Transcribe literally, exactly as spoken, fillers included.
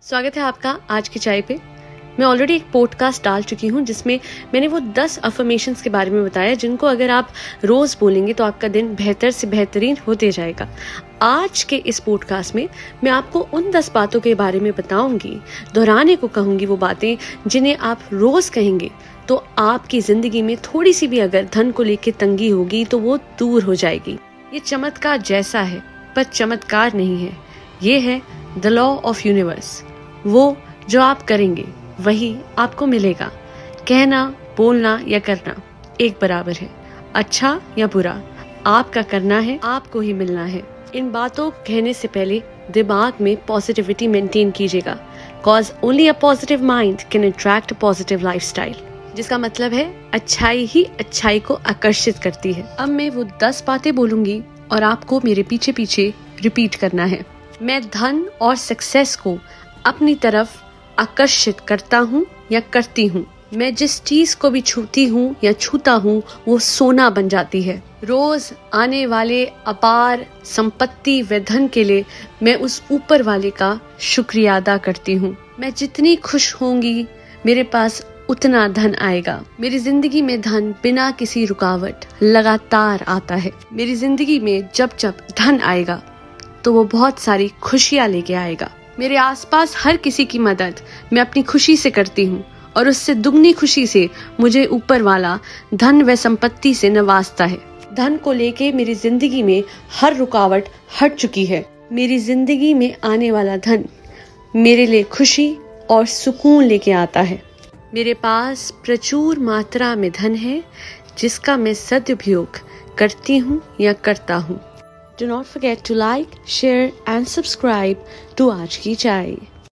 स्वागत है आपका आज की चाय पे। मैं ऑलरेडी एक पॉडकास्ट डाल चुकी हूँ जिसमें मैंने वो दस अफर्मेशंस के बारे में बताया जिनको अगर आप रोज बोलेंगे तो आपका दिन बेहतर से बेहतरीन होते जाएगा। आज के इस पॉडकास्ट में मैं आपको उन दस बातों के बारे में बताऊंगी, दोहराने को कहूंगी वो बातें जिन्हें आप रोज कहेंगे तो आपकी जिंदगी में थोड़ी सी भी अगर धन को लेकर तंगी होगी तो वो दूर हो जाएगी। ये चमत्कार जैसा है पर चमत्कार नहीं है, ये है द लॉ ऑफ यूनिवर्स। वो जो आप करेंगे वही आपको मिलेगा। कहना, बोलना या करना एक बराबर है, अच्छा या बुरा आपका करना है, आपको ही मिलना है। इन बातों कहने से पहले दिमाग में पॉजिटिविटी मेंटेन कीजिएगा, cause only a positive mind can attract a positive lifestyle, जिसका मतलब है अच्छाई ही अच्छाई को आकर्षित करती है। अब मैं वो दस बातें बोलूंगी और आपको मेरे पीछे पीछे रिपीट करना है। मैं धन और सक्सेस को अपनी तरफ आकर्षित करता हूँ या करती हूँ। मैं जिस चीज को भी छूती हूँ या छूता हूँ वो सोना बन जाती है। रोज आने वाले अपार संपत्ति व धन के लिए मैं उस ऊपर वाले का शुक्रिया अदा करती हूँ। मैं जितनी खुश होंगी मेरे पास उतना धन आएगा। मेरी जिंदगी में धन बिना किसी रुकावट लगातार आता है। मेरी जिंदगी में जब जब धन आएगा तो वो बहुत सारी खुशियाँ लेके आएगा। मेरे आसपास हर किसी की मदद मैं अपनी खुशी से करती हूँ और उससे दुगनी खुशी से मुझे ऊपर वाला धन व संपत्ति से नवाजता है। धन को लेके मेरी जिंदगी में हर रुकावट हट चुकी है। मेरी जिंदगी में आने वाला धन मेरे लिए खुशी और सुकून लेके आता है। मेरे पास प्रचुर मात्रा में धन है जिसका मैं सदुपयोग करती हूँ या करता हूँ। Do not forget to like, share and subscribe to आज की चाय।